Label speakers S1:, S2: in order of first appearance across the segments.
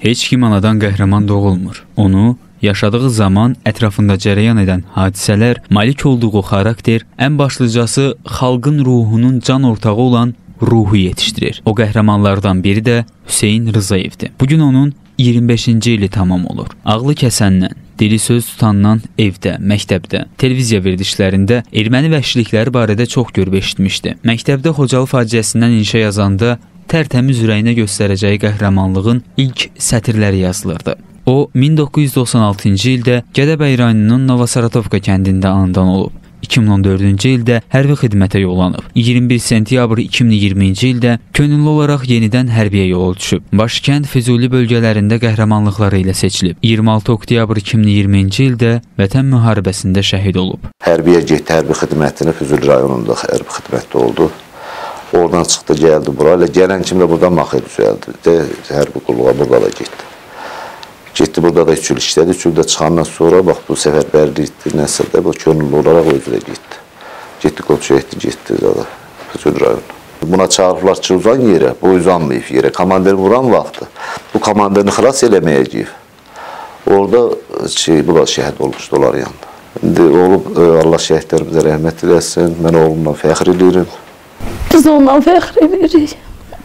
S1: Heç kim anadan qəhrəman doğulmur. Onu yaşadığı zaman ətrafında cərəyan edən hadisələr, malik olduğu xarakter, ən başlıcası xalqın ruhunun can ortağı olan ruhu yetişdirir. O qəhrəmanlardan biri də Hüseyn Rzayevdir. Bugün onun 25-ci ili tamam olur. Ağlı kəsəndən, dili söz tutandan evdə, məktəbdə, televiziya verilişlərində erməni vəhşilikləri barədə çox görüb eşitmişdi. Məktəbdə Xocalı faciəsindən inşa yazanda tərtəmiz ürəyinə göstərəcəyi qəhrəmanlığın ilk sətirləri yazılırdı. O, 1996-cı ildə Gədəbəy rayonunun Novosaratovka kəndində anadan olub. 2014-cü ildə hərbi xidmətə yollanıb. 21 sentyabr 2020-ci ildə könüllü olaraq yenidən hərbiyə yola düşüb. Başkənd Füzuli bölgələrində qəhrəmanlıqları ilə seçilib. 26 oktyabr 2020-ci ildə Vətən müharibəsində şəhid olub.
S2: Hərbiyə getdi, hərbi xidmətini Füzuli rayonunda hərbi xidmətdə oldu. Oradan çıxdı, gəldi bura. Gələn kimi də buradan maxı düzəldi. Hərbi qulluğa burada da getdi. Getdi, burada da 3 il işlədi. 3 ildə çıxandan sonra, bax, bu səfərbərlikdir, nəsə də, bu könüllü olaraq özü də getdi. Getdi, Qoçuya getdi, Füzuli rayon. Buna çağırıblar ki, uzan yerə, bu uzanmayıb yerə. Komandir vuran vaxtı, bu komandirini xilas eləməyəcəyib. Orada bunlar şəhid olmuşdu, onlar yanında. İndi olub, Allah şəhidlərimizə rəhmət eləsin, mən oğlumdan fəxr edirik.
S3: Biz ondan fəxr edirik.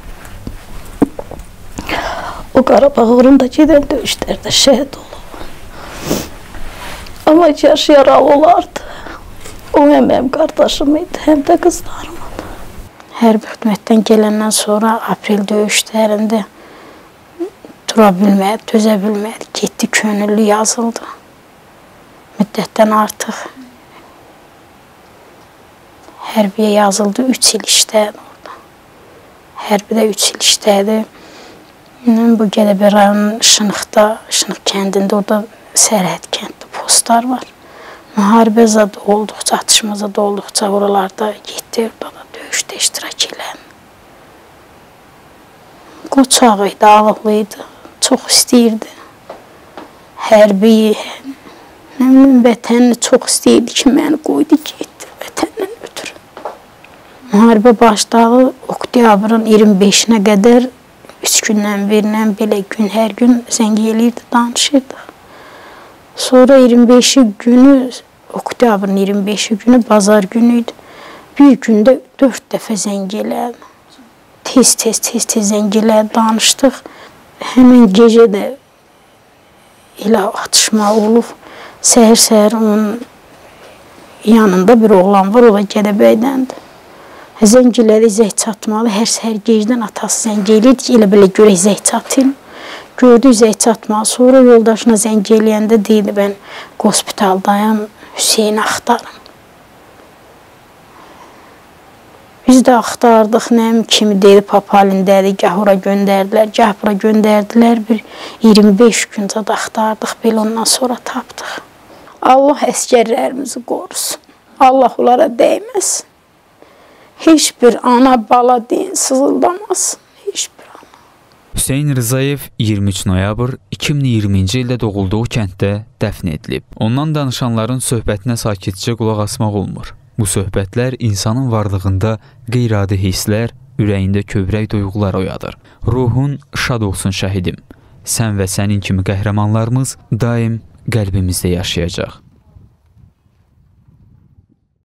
S3: O Qarabağ uğrunda gedən döyüşlərdə şəhid olub. Amma yaş yaralı olardı. O həm mənim qardaşım idi, həm də qızlarımın. Hərbi xidmətdən gələndən sonra aprel döyüşlərində dura bilmədi, dözə bilmədi. Getdi, könüllü yazıldı. Müddətdən artıq hərbiyə yazıldı, 3 il işlədi orada. Hərbidə 3 il işlədi. Bu Gədəbəy rayonunun Şınıq kəndində, orada sərhəd kənddə postlar var. Müharibə zadı olduqca, atışma zadı olduqca oralarda getdi, orada da döyüşdə iştirak elədi. Qoçaq idi, ağıllıydı, çox istəyirdi. Hərbiyi, vətənini çox istəyirdi ki, məni qoydu, getdi vətəndən ötürü. Müharibə başladı, oktyabrın 25-nə qədər 3 gündən verilən belə gün, hər gün zəng eləyirdi, danışırdıq. Sonra 25-i günü, oktyabrın 25-i günü, bazar günü idi. Bir gündə 4 dəfə zəng elədi. Tez zəng elədi, danışdıq. Həmin gecə də elə atışma olub. Səhər onun yanında bir oğlan var, o da Gədəbəydəndir. Zəng elədi, zəng çatmalı. Hər səhər gecdən atası zəng eləyirdi ki, elə belə görək zəng çatayım. Gördük zəng çatmalı. Sonra yoldaşına zəng eləyəndə deyildi, mən hospitaldayam, Hüseyni axtarım. Biz də axtardıq, nəyim kimi deyildi, Papalindədir, gah ora göndərdilər, gah bura göndərdilər. Bir 25 gün zad axtardıq, belə ondan sonra tapdıq. Allah əskərlərimizi qorusun, Allah onlara dəyməsin. Heç bir ana, bala deyin, sızıldamasın. Heç bir ana.
S1: Hüseyn Rzayev 23 noyabr 2020-ci ildə doğulduğu kənddə dəfn edilib. Ondan danışanların söhbətinə sakitcə qulaq asmaq olmur. Bu söhbətlər insanın varlığında qeyri-adi hisslər, ürəyində kövrək duyğular oyadır. Ruhun şad olsun şəhidim. Sən və sənin kimi qəhrəmanlarımız daim qəlbimizdə yaşayacaq.